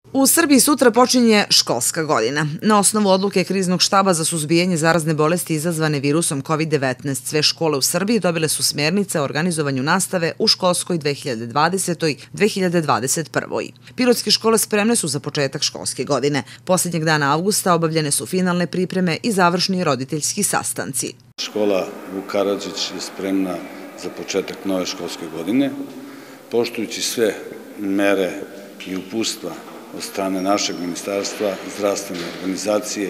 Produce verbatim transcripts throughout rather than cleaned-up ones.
U Srbiji sutra počinje školska godina. Na osnovu odluke Kriznog štaba za suzbijanje zarazne bolesti izazvane virusom kovid devetnaest, sve škole u Srbiji dobile su smjernice o organizovanju nastave u školskoj dve hiljade dvadesetoj dve hiljade dvadeset prvoj. Pirotske škole spremne su za početak školske godine. Posljednjeg dana avgusta obavljene su finalne pripreme i završni roditeljski sastanci. Škola Vuk Karadžić je spremna za početak nove školske godine, poštujući sve mere i uputstva od strane našeg ministarstva, zdravstvene organizacije.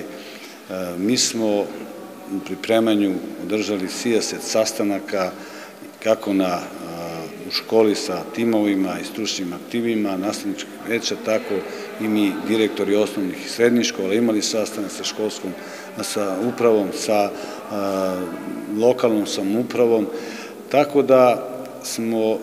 Mi smo u pripremanju održali sijaset sastanaka kako na, u školi sa timovima i stručnim aktivima, nastavničkih veća, tako i mi direktori osnovnih i srednjih škola imali sastanak sa školskom, sa upravom, sa a, lokalnom samoupravom, tako da smo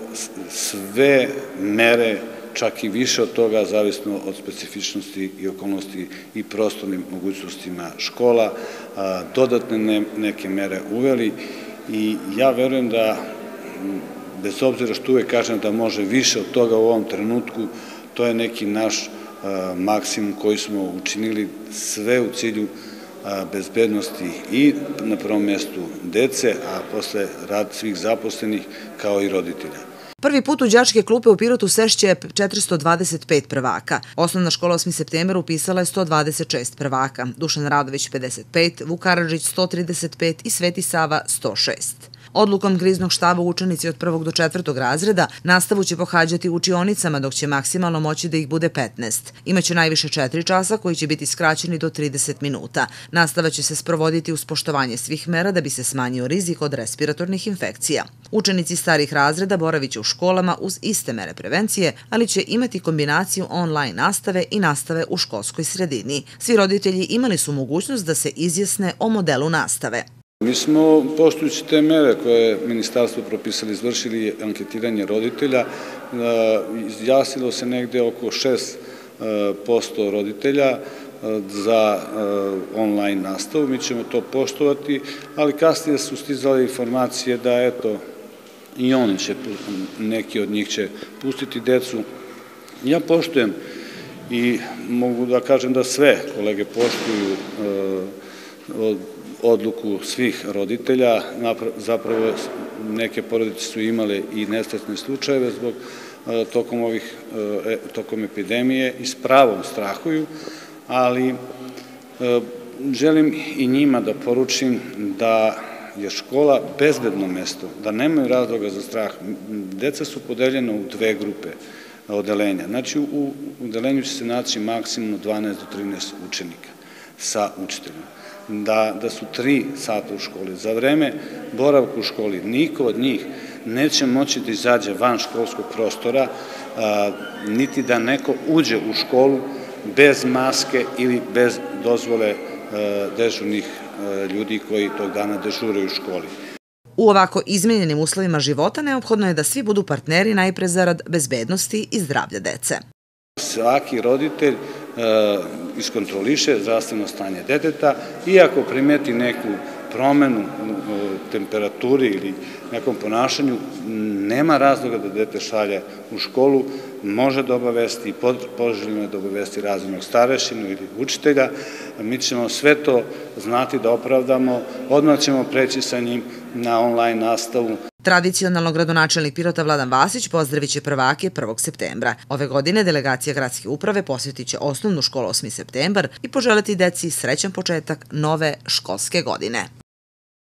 sve mere, čak i više od toga, zavisno od specifičnosti i okolnosti i prostornim mogućnostima škola, dodatne neke mere uveli i ja verujem da, bez obzira što uvek kažem da može više od toga u ovom trenutku, to je neki naš maksimum koji smo učinili sve u cilju bezbednosti i na prvom mjestu dece, a posle rad svih zaposlenih kao i roditelja. Prvi put u đačke klupe u Pirotu sešće četiristo dvadeset pet prvaka. Osnovna škola osmi septembar upisala je sto dvadeset šest prvaka, Dušan Radović pedeset pet, Vuk Karadžić sto trideset pet i Sveti Sava sto šest. Odlukom Kriznog štaba učenici od prvog do četvrtog razreda nastavu će pohađati u učionicama, dok će maksimalno moći da ih bude petnaest. Imaće najviše četiri časa koji će biti skraćeni do trideset minuta. Nastava će se sprovoditi uz poštovanje svih mera da bi se smanjio rizik od respiratornih infekcija. Učenici starih razreda boravit će u školama uz iste mere prevencije, ali će imati kombinaciju online nastave i nastave u školskoj sredini. Svi roditelji imali su mogućnost da se izjasne o modelu nastave. Mi smo, poštujući te mere koje je ministarstvo propisali, izvršili anketiranje roditelja, izjasnilo se negde oko šest posto roditelja za online nastavu. Mi ćemo to poštovati, ali kasnije su stizale informacije da, eto, i oni će, neki od njih će pustiti decu. Ja poštujem i mogu da kažem da sve kolege poštuju od odluku svih roditelja. Zapravo neke porodice su imale i nesretne slučajeve zbog tokom ovih, tokom epidemije i s pravom strahuju, ali želim i njima da poručim da je škola bezbedno mesto, da nemaju razloga za strah. Deca su podeljena u dve grupe odeljenja. Znači, u odeljenju će se naći maksimum dvanaest do trinaest učenika sa učiteljima. Da, da su tri sata u školi. Za vreme boravka u školi niko od njih neće moći da izađe van školskog prostora, a, niti da neko uđe u školu bez maske ili bez dozvole a, dežurnih a, ljudi koji tog dana dežuraju u školi. U ovako izmenjenim uslovima života neophodno je da svi budu partneri najpre zarad bezbednosti i zdravlja dece. Svaki roditelj iskontroliše zdravstveno stanje deteta i ako primeti neku promenu u temperaturi ili nekom ponašanju, nema razloga da dete šalje u školu, može da obavesti, poželjno je da obavesti razrednog starešinu ili učitelja. Mi ćemo sve to znati da opravdamo, odmah ćemo preći sa njim na online nastavu. Tradicionalno gradonačelnik Pirota Vladan Vasić pozdravit će prvake prvog septembra. Ove godine delegacija gradske uprave posjetit će osnovnu školu osmi septembar i poželiti deci srećan početak nove školske godine.